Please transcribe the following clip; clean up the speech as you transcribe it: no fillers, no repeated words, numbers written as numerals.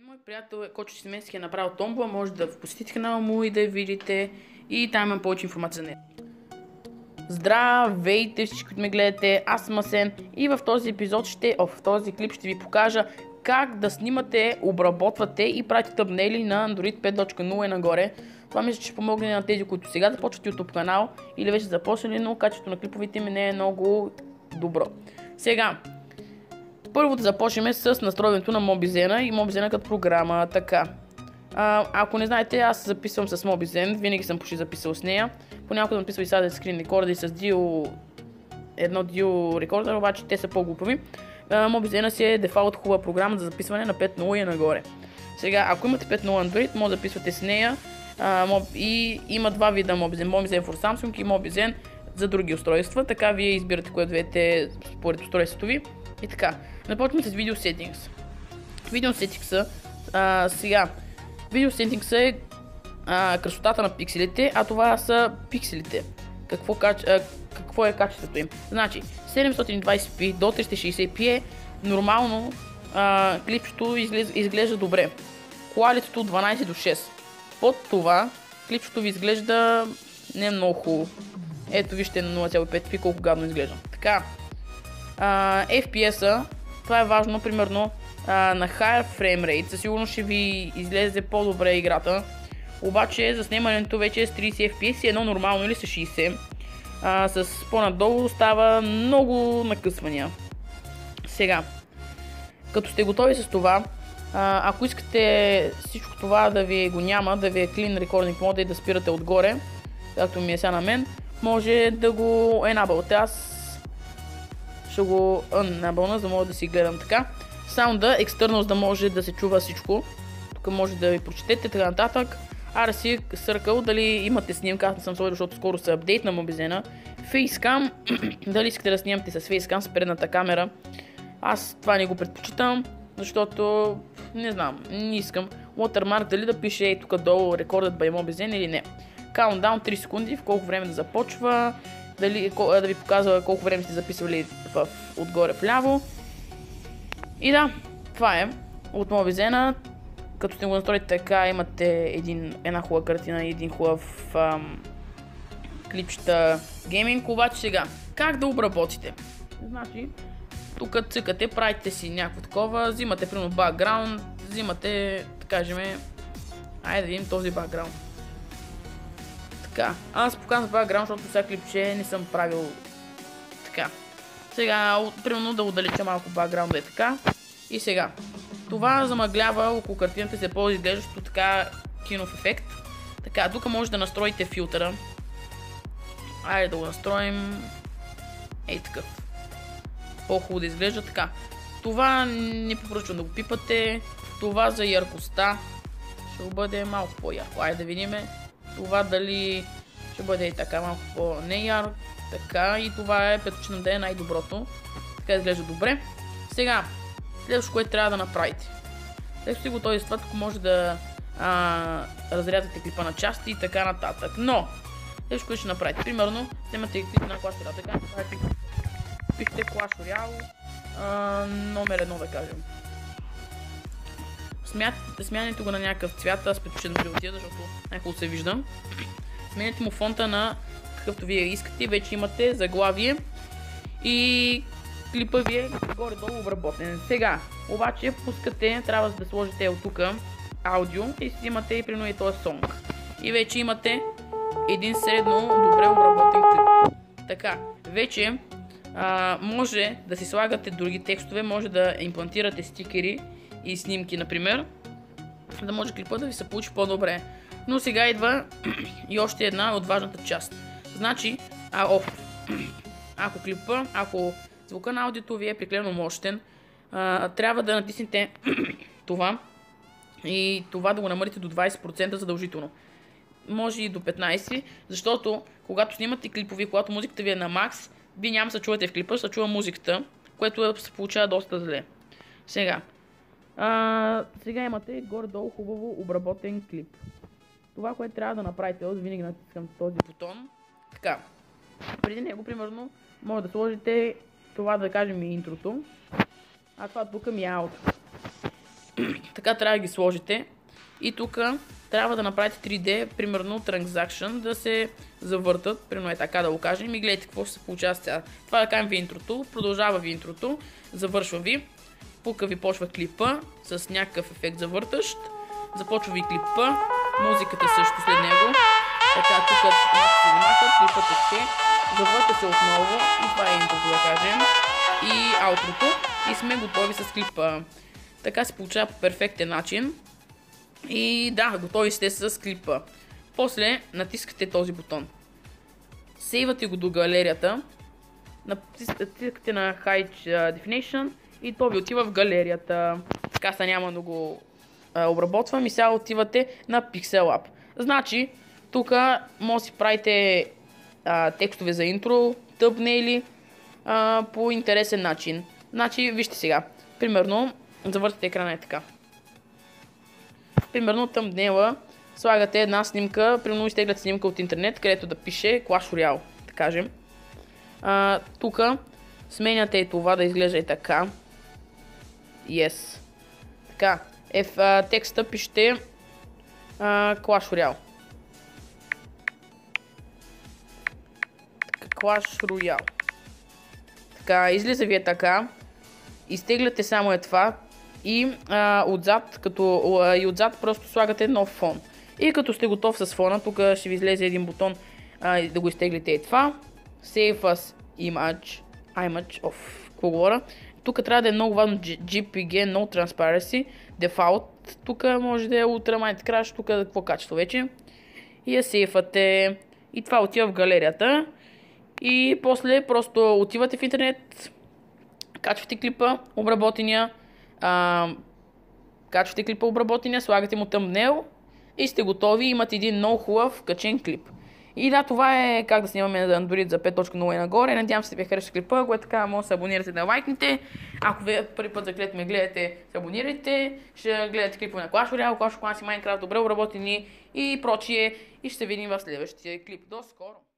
Мой приятел Кочо Семенски е направил томбла, може да посетите канала му и да я видите и там има повече информация за нея. Здравейте всички, които ме гледате, аз съм Асен и в този този клип ще ви покажа как да снимате, обработвате и правите тъмнели на Android 5.0 и нагоре. Това мисля, че ще помогне на тези, които сега започват YouTube канал или вече започнали, но качеството на клиповите ми не е много добро. Сега, първо да започнем с настройването на Mobizen и Mobizen като програма. Така. Ако не знаете, аз записвам с Mobizen, винаги съм почти записал с нея. Понякога съм записвал и сега скрин рекорда и с едно Dio рекордер, обаче те са по-глупави. Mobizen си е дефалт хубава програма за записване на 5.0 и нагоре. Сега, ако имате 5.0 Android, може да записвате с нея. И има два вида Mobizen. Mobizen for Samsung и Mobizen за други устройства. Така вие избирате кое двете според устройството ви. И така, започваме с Video Settings. Video Settings е красотата на пикселите, а това са пикселите. Какво е качеството им? Значи, 720p до 360p е нормално, клипчето изглежда добре. Quality-то 12 до 6. Под това, клипчето ви изглежда не много хубаво. Ето вижте на 0.5p колко гадно изглежда. Така, FPS-а, това е важно, примерно на Higher Frame Rate, със сигурност ще ви излезе по-добре играта, обаче за снимането вече с 30 FPS е едно нормално или с 60, с по-надолу става много накъсвания. Сега, като сте готови с това, ако искате всичко това да ви го няма, да ви е Clean Recording Mode и да спирате отгоре, както ми е сега на мен, може да го enable. Аз ще го unenable, за да мога да си гледам така. Соунда, Externals, да може да се чува всичко. Тук може да ви прочетете, така нататък. RC Circle, дали имате снимка, аз не съм сложил, защото скоро се апдейт на Mobizen. Facecam, дали искате да снимате с Facecam с предната камера. Аз това не го предпочитам, защото не знам, не искам. Watermark, дали да пише тук долу Recorded by Mobizen или не. Countdown 3 секунди, в колко време да започва. Да ви показва колко време сте записвали отгоре вляво. И да, това е от Mobizen. Като сте го настроите така, имате една хубава картина и един хубав клипчета гейминг. Обаче сега, как да обработите? Значи, тук цъкате, правите си някакво такова, взимате примерно бакграунд, взимате, да кажем, айде да видим този бакграунд. Така, аз показвам бакграунд, защото сега клипче не съм правил така. Сега, примерно да удалеча малко бакграунда е така. И сега, това замъглява около картината, се по-изглеждащо така кинов ефект. Така, тук може да настроите филтъра. Айде да го настроим. Ей такъв. По-хубаво да изглежда така. Това не препоръчвам да го пипате. Това за яркостта ще бъде малко по-ярко. Айде да видим. Това дали ще бъде и така малко по-неярко. Така, и това предпочитам да е най-доброто. Така изглежда добре. Сега, следващото, което трябва да направите. След като сте готови с това, тук може да разрязате клипа на части и така нататък. Но, следващото, което ще направите. Примерно, снимате клип на Clash Royale. Така, пишете Clash Royale номер 1, да кажем. Смяняте го на някакъв цвят, аз предпочитам животия, защото най-хубаво се вижда. Сменяте му фонта на какъвто вие искате, вече имате заглавие и клипа ви е горе-долу обработен. Сега, обаче пускате, трябва да сложите от тук аудио и си имате и примерно и този сонг. И вече имате един средно добре обработен клип. Така, вече може да си слагате други текстове, може да имплантирате стикери и снимки, например, да може клипа да ви се получи по-добре. Но сега идва и още една от важната част. Значи, ако звука на аудиото ви е прекалено мощен, трябва да натиснете това и това да го намалите до 20% задължително. Може и до 15%, защото когато снимате клипови, когато музиката ви е на макс, вие няма да се чувате в клипа, ще се чува музиката, което се получава доста зле. Сега имате горе-долу хубаво обработен клип. Това, което трябва да направите, винаги натискам този бутон. Така, преди него, примерно, може да сложите това, да кажем, и интрото, а това тук ми е аут. Така трябва да ги сложите. И тук трябва да направите 3D, примерно Transaction, да се завъртат, примерно е така да го кажем, и гледайте какво ще се получава сега. Това да кажем ви интрото, продължава ви интрото, завършва ви, пука ви почва клипа с някакъв ефект завъртащ, започва ви клипа, музиката също след него, така тук се внимават, клипът е ще, завърта се отново и това е интрото да кажем, и аутрото и сме готови с клипа. Така се получава по перфектен начин. И да, готови сте с клипа. После натискате този бутон. Сейвате го до галерията. Натискате на High Definition и то ви отива в галерията. Така са няма да го обработвам и сега отивате на Pixel Lab. Значи, тук може да си правите текстове за интро, тъмнейли по интересен начин. Значи, вижте сега. Примерно, завъртате екрана е така. Примерно тъмбнейла слагате една снимка, примерно изтегляте снимка от интернет, където да пише Clash Royale, да кажем. Тук сменяте и това да изглежда и така. Yes. Така, в текста пишете Clash Royale. Clash Royale. Така, излиза ви е така. Изтегляте само това. И отзад просто слагате нов фон. И като сте готов с фона, тук ще ви излезе един бутон да го изтеглите и това. Save as image of какво говоря. Тук трябва да е много важно JPG No Transparency. Default. Тук може да е Ultra Might Crash. Тук какво качество вече. И я сейфате. И това отива в галерията. И после просто отивате в интернет. Качвате клипа, обработения. Качвате клипа обработения, слагате му тъмбнейл и сте готови, имате един много хубав качен клип. И да, това е как да снимаме на Android за 5.0 и нагоре. Надявам се да ви хареса клипа, което така може да се абонирате, да лайкнете. Ако вие първи път за клип ме гледате, се абонирайте. Ще гледате клипове на Clash Royale, Clash of Clans и Minecraft, добре обработени и прочие. И ще се видим в следващия клип. До скоро!